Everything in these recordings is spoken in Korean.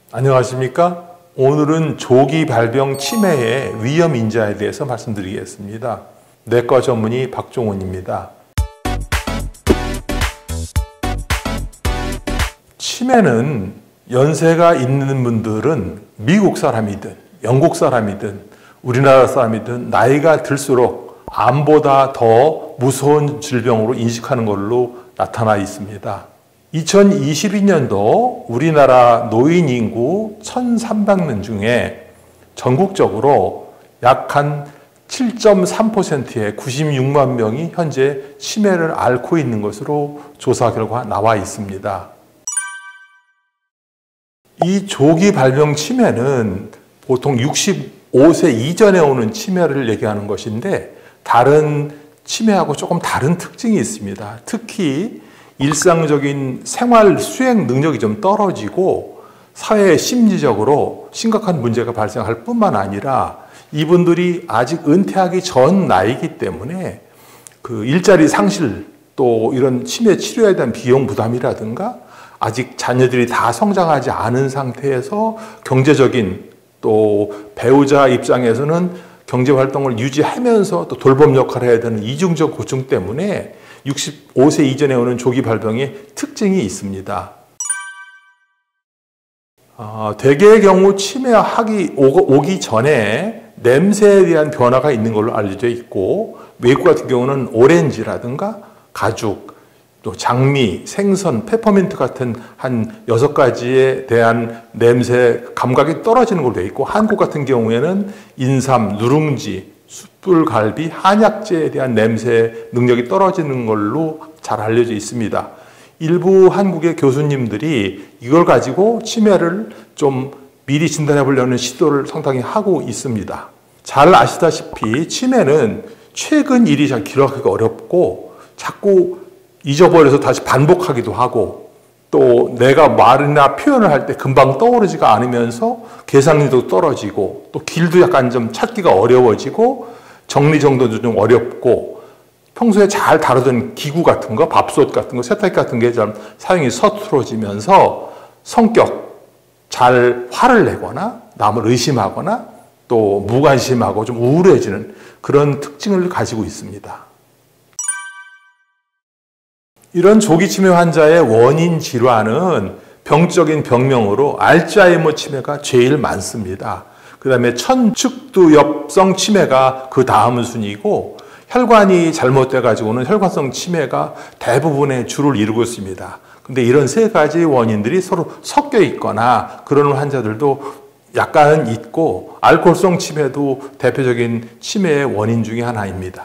안녕하십니까? 오늘은 조기 발병 치매의 위험 인자에 대해서 말씀드리겠습니다. 내과 전문의 박종훈입니다. 치매는 연세가 있는 분들은 미국 사람이든 영국 사람이든 우리나라 사람이든 나이가 들수록 암보다 더 무서운 질병으로 인식하는 걸로 나타나 있습니다. 2022년도 우리나라 노인 인구 1,300명 중에 전국적으로 약 한 7.3%의 96만 명이 현재 치매를 앓고 있는 것으로 조사 결과 나와 있습니다. 이 조기 발병 치매는 보통 65세 이전에 오는 치매를 얘기하는 것인데 다른 치매하고 조금 다른 특징이 있습니다. 특히 일상적인 생활 수행 능력이 좀 떨어지고 사회 심리적으로 심각한 문제가 발생할 뿐만 아니라 이분들이 아직 은퇴하기 전 나이기 때문에 그 일자리 상실 또 이런 치매 치료에 대한 비용 부담이라든가 아직 자녀들이 다 성장하지 않은 상태에서 경제적인 또 배우자 입장에서는 경제 활동을 유지하면서 또 돌봄 역할을 해야 되는 이중적 고충 때문에 65세 이전에 오는 조기 발병의 특징이 있습니다. 대개의 경우 치매하기 오기 전에 냄새에 대한 변화가 있는 걸로 알려져 있고 외국 같은 경우는 오렌지라든가 가죽, 또 장미, 생선, 페퍼민트 같은 한 6가지에 대한 냄새 감각이 떨어지는 걸로 되어 있고 한국 같은 경우에는 인삼, 누룽지, 숯불갈비, 한약재에 대한 냄새 능력이 떨어지는 걸로 잘 알려져 있습니다. 일부 한국의 교수님들이 이걸 가지고 치매를 좀 미리 진단해 보려는 시도를 상당히 하고 있습니다. 잘 아시다시피 치매는 최근 일이 잘 기록하기가 어렵고 자꾸 잊어버려서 다시 반복하기도 하고 또 내가 말이나 표현을 할 때 금방 떠오르지가 않으면서 계산력도 떨어지고 또 길도 약간 좀 찾기가 어려워지고 정리정돈도 좀 어렵고 평소에 잘 다루던 기구 같은 거, 밥솥 같은 거, 세탁기 같은 게 좀 사용이 서투러지면서 성격, 잘 화를 내거나 남을 의심하거나 또 무관심하고 좀 우울해지는 그런 특징을 가지고 있습니다. 이런 조기 치매 환자의 원인 질환은 병적인 병명으로 알츠하이머 치매가 제일 많습니다. 그 다음에 천축두엽성 치매가 그 다음 순위고 혈관이 잘못돼 가지고는 혈관성 치매가 대부분의 주를 이루고 있습니다. 근데 이런 세 가지 원인들이 서로 섞여 있거나 그런 환자들도 약간은 있고 알코올성 치매도 대표적인 치매의 원인 중에 하나입니다.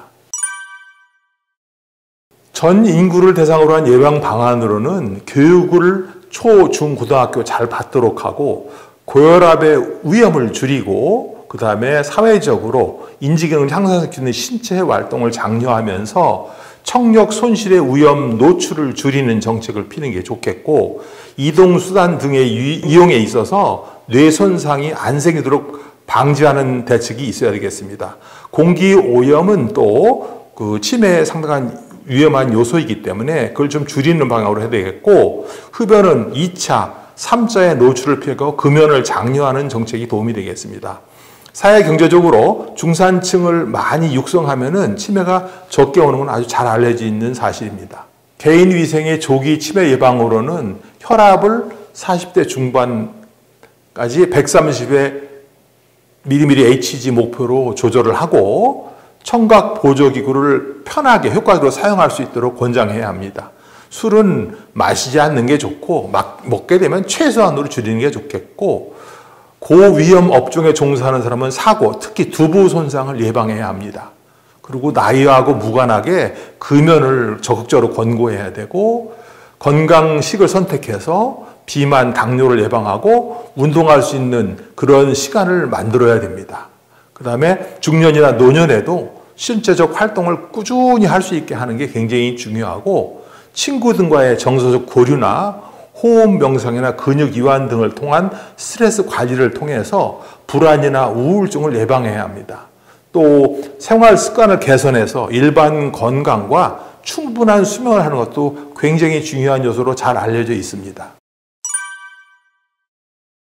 전 인구를 대상으로 한 예방 방안으로는 교육을 초, 중, 고등학교 잘 받도록 하고 고혈압의 위험을 줄이고 그 다음에 사회적으로 인지기능을 향상시키는 신체 활동을 장려하면서 청력 손실의 위험 노출을 줄이는 정책을 피는 게 좋겠고 이동수단 등의 이용에 있어서 뇌 손상이 안 생기도록 방지하는 대책이 있어야 되겠습니다. 공기 오염은 또 그 치매에 상당한 위험한 요소이기 때문에 그걸 좀 줄이는 방향으로 해야 되겠고 흡연은 2차, 3자의 노출을 피하고 금연을 장려하는 정책이 도움이 되겠습니다. 사회 경제적으로 중산층을 많이 육성하면은 치매가 적게 오는 건 아주 잘 알려져 있는 사실입니다. 개인 위생의 조기 치매 예방으로는 혈압을 40대 중반까지 130의 mmHg 목표로 조절을 하고 청각 보조기구를 편하게 효과적으로 사용할 수 있도록 권장해야 합니다. 술은 마시지 않는 게 좋고 먹게 되면 최소한으로 줄이는 게 좋겠고 고위험 업종에 종사하는 사람은 사고, 특히 두부 손상을 예방해야 합니다. 그리고 나이하고 무관하게 금연을 적극적으로 권고해야 되고 건강식을 선택해서 비만, 당뇨를 예방하고 운동할 수 있는 그런 시간을 만들어야 됩니다. 그 다음에 중년이나 노년에도 신체적 활동을 꾸준히 할 수 있게 하는 게 굉장히 중요하고 친구 등과의 정서적 교류나 호흡 명상이나 근육 이완 등을 통한 스트레스 관리를 통해서 불안이나 우울증을 예방해야 합니다. 또 생활 습관을 개선해서 일반 건강과 충분한 수면을 하는 것도 굉장히 중요한 요소로 잘 알려져 있습니다.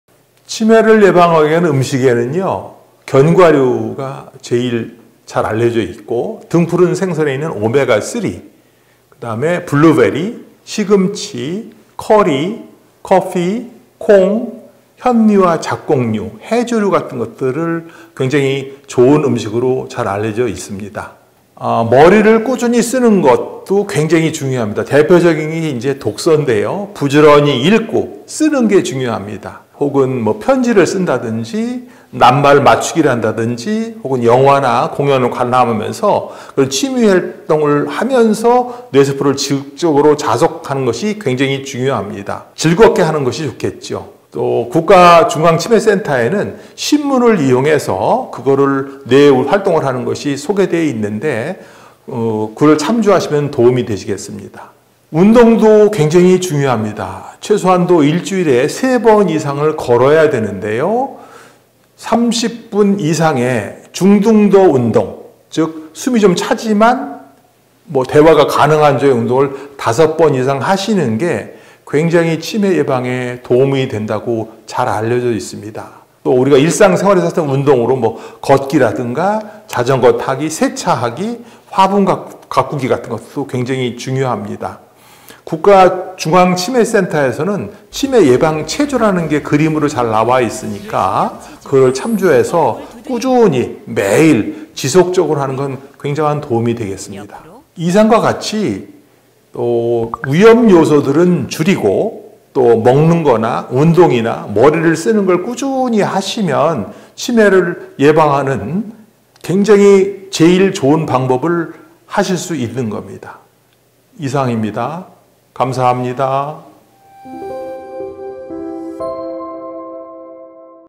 치매를 예방하기 위한 음식에는요, 견과류가 제일 잘 알려져 있고, 등푸른 생선에 있는 오메가3, 그 다음에 블루베리, 시금치, 커리, 커피, 콩, 현미와 작곡류, 해조류 같은 것들을 굉장히 좋은 음식으로 잘 알려져 있습니다. 머리를 꾸준히 쓰는 것도 굉장히 중요합니다. 대표적인 게 이제 독서인데요. 부지런히 읽고 쓰는 게 중요합니다. 혹은 뭐 편지를 쓴다든지 낱말 맞추기를 한다든지 혹은 영화나 공연을 관람하면서 취미 활동을 하면서 뇌세포를 지속적으로 자극하는 것이 굉장히 중요합니다. 즐겁게 하는 것이 좋겠죠. 또 국가중앙치매센터에는 신문을 이용해서 그거를 뇌 활동을 하는 것이 소개되어 있는데 그걸 참조하시면 도움이 되시겠습니다. 운동도 굉장히 중요합니다. 최소한도 일주일에 3번 이상을 걸어야 되는데요. 30분 이상의 중등도 운동, 즉 숨이 좀 차지만 뭐 대화가 가능한 정도의 운동을 5번 이상 하시는 게 굉장히 치매 예방에 도움이 된다고 잘 알려져 있습니다. 또 우리가 일상생활에서 하는 운동으로 뭐 걷기라든가 자전거 타기, 세차하기, 화분 가꾸기 같은 것도 굉장히 중요합니다. 국가중앙치매센터에서는 치매 예방 체조라는 게 그림으로 잘 나와 있으니까 그걸 참조해서 꾸준히 매일 지속적으로 하는 건 굉장한 도움이 되겠습니다. 이상과 같이 또 위험 요소들은 줄이고 또 먹는 거나 운동이나 머리를 쓰는 걸 꾸준히 하시면 치매를 예방하는 굉장히 제일 좋은 방법을 하실 수 있는 겁니다. 이상입니다. 감사합니다.